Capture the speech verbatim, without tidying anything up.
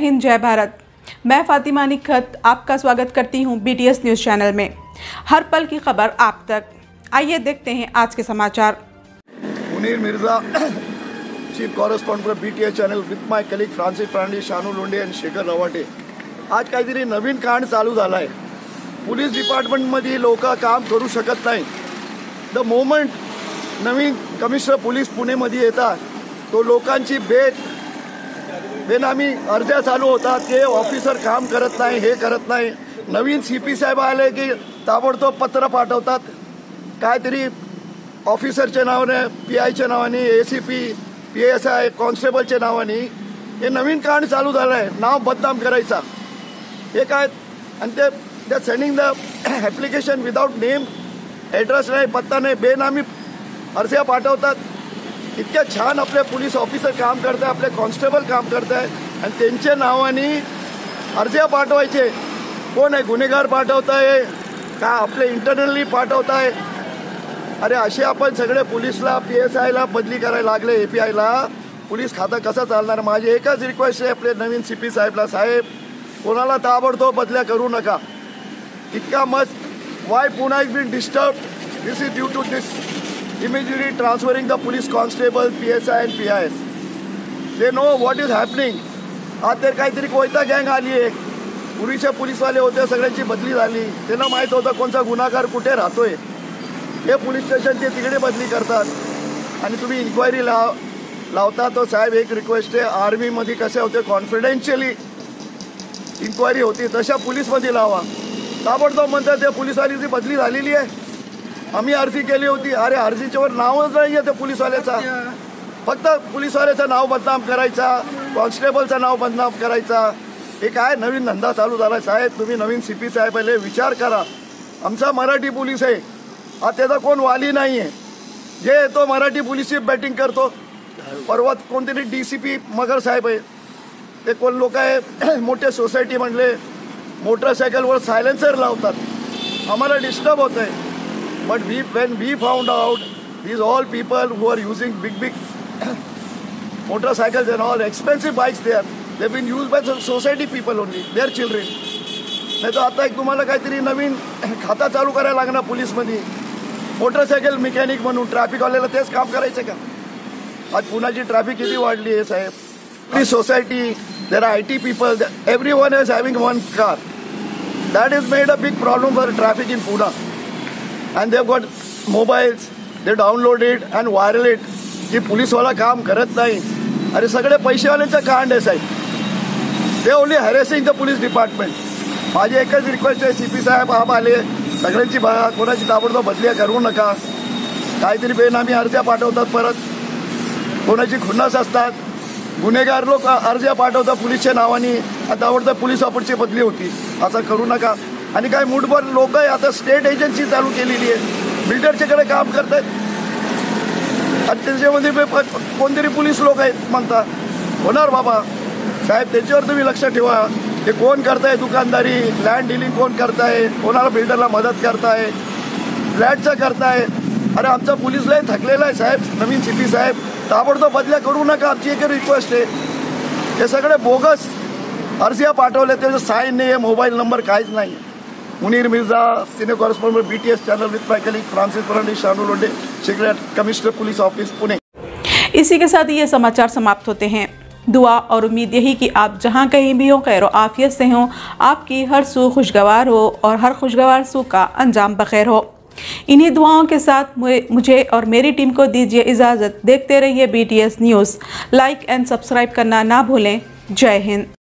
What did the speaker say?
हिंद, जय भारत। मैं फातिमा निखत आपका स्वागत करती हूं बीटीएस न्यूज़ चैनल में। हर पल की खबर आप तक। आइए देखते हैं आज के समाचार। Munir Mirza, chief correspondent for BTS channel with my colleague Francis Fernandes, Shanu Londhe आणि शेखर रवाटे। आज काहीतरी नवीन कांड चालू झाला आहे। पोलीस डिपार्टमेंटमध्ये लोक काम करू शकत नाही। द मोमेंट नवीन कमिशनर पोलीस पुणेमध्ये येतात तो लोकांची बेट बेनामी अर्ज्या चालू होतात की ऑफिसर काम करत नाही, हे करत नाही। नवीन सीपी साहेब आले की ताबडतोब पत्र पाठवतात काहीतरी ऑफिसरच्या नावाने, पीआयच्या नावाने, एसीपी, पीएसआय, कॉन्स्टेबलच्या नावाने। हे नवीन कांड चालू झालं आहे, नाव बदनाम करायचा। हे काय आणि ते they sending the application without name, address नाही, पत्ता नाही, बेनामी अर्ज्या पाठवतात। इतक्या छान आपले पोलीस ऑफिसर काम करतात, आपले कॉन्स्टेबल काम करतात आणि त्यांच्या नावाने अर्ज्या पाठवायचे। कोण आहे गुन्हेगार पाठवताय का आपले इंटरनली पाठवताय? अरे असे आपण सगळे पोलीसला, पीएसआयला बदली करायला लागले, एपीआयला। पोलीस खातं कसं चालणार? माझी एकच रिक्वेस्ट आहे आपले नवीन सीपी साहेबला, साहेब कोणाला ताबडतोब बदल्या करू नका। इतका मस्त why Pune is been disturb, this is due to this immediately transferring the police constable, P S I and P I S. They know what is happening. आज तर काहीतरी कोयता गँग आली आहे। पूर्वीचे पोलीसवाले होते, सगळ्यांची बदली झाली। त्यांना माहीत होतं कोणता गुन्हेगार कुठे राहतोय। हे पोलीस स्टेशन ते तिकडे बदली करतात आणि तुम्ही इन्क्वायरी लाव लावता। तो साहेब एक रिक्वेस्ट आहे, आर्मीमध्ये कसे होते कॉन्फिडेन्शियली इन्क्वायरी होती, तशा पोलीसमध्ये लावा। ताबडतोब म्हणतात ते पोलीसवालीची बदली झालेली आहे, आम्ही अर्जी केली होती। अरे अर्जीच्यावर नावच नाही आहे त्या पोलीसवाल्याचा, फक्त पोलीसवाल्याचं नाव बदनाम करायचा, कॉन्स्टेबलचं नाव बदनाम करायचा। हे काय नवीन धंदा चालू झाला? साहेब तुम्ही नवीन सीपी साहेब पहिले विचार करा। आमचा मराठी पोलीस आहे, हा त्याचा कोण वाली नाही आहे। जे येतो मराठी पोलीसची बॅटिंग करतो। परवा कोणतरी D C P Magar Saheb आहे, ते कोण लोक आहे मोठे सोसायटी म्हणले मोटरसायकलवर सायलेन्सर लावतात, आम्हाला डिस्टर्ब होत आहे। But we, when we found out these all people who are using big big motorcycles and all expensive bikes there, they've been used by the society people only, their children. नाही तर आता एक तुम्हाला काहीतरी नवीन खाता चालू करायला लागणार पोलीसमध्ये, मोटरसायकल मेकॅनिक म्हणून। ट्रॅफिकवाल्याला तेच काम करायचं का? आज पुण्याची ट्रॅफिक किती वाढली आहे साहेब। आपली society, there are I T people, every one is having one car. That is made a big problem for traffic in Pune. And they've got mobiles, they download it and viral it की पोलीसवाला काम करत नाही। अरे सगळे पैसेवाल्यांचं कांड आहे साहेब, ते only harassing the police department. माझी एकच रिक्वेस्ट आहे, सीपी साहेब आप आले, सगळ्यांची बघा, कोणाची ताबडतोब बदल्या करू नका। काहीतरी बेनामी अर्ज्या पाठवतात, परत कोणाची खुन्नस असतात, गुन्हेगार लोक अर्ज्या पाठवतात पोलीसच्या नावाने आणि ताबडतोब पोलीस ऑफिसची बदली होती। असं करू नका। आणि काय मूठभर लोक आहे आता स्टेट एजन्सी चालू केलेली आहे, बिल्डरच्याकडे काम करतात आणि त्याच्यामध्ये कोणतरी पोलीस लोक आहेत म्हणतात। होणार बाबा साहेब, त्याच्यावर तुम्ही लक्ष ठेवा। ते कोण करताय दुकानदारी, लँड डिलिंग कोण करताय, कोणाला बिल्डरला मदत करताय, फ्लॅटचं करताय। अरे आमचा पोलीस लय थकलेला आहे साहेब। नवीन सीपी साहेब ताबडतोब बदल्या करू नका, आमची एक रिक्वेस्ट आहे। हे सगळे बोगस अर्ज्या पाठवले, त्याचं साईन नाही आहे, मोबाईल नंबर काहीच नाही। Munir Mirza, senior correspondent BTS channel with my colleague Francis Fernandes, Shanu Londhe, Shekhar, commissioner police office Pune. इसी के साथ ये समाचार समाप्त होते हैं। दुआ और उम्मीद यही कि आप जहां कहीं भी हो, खैर आफियत से हो, आपकी हर सू खुशगवार हो और हर खुशगवार सू का अंजाम बखैर हो। इन्हीं दुआओं के साथ मुझे और मेरी टीम को दीजिए इजाज़त। देखते रहिए BTS news. Like and subscribe करना ना भूलें। जय हिंद।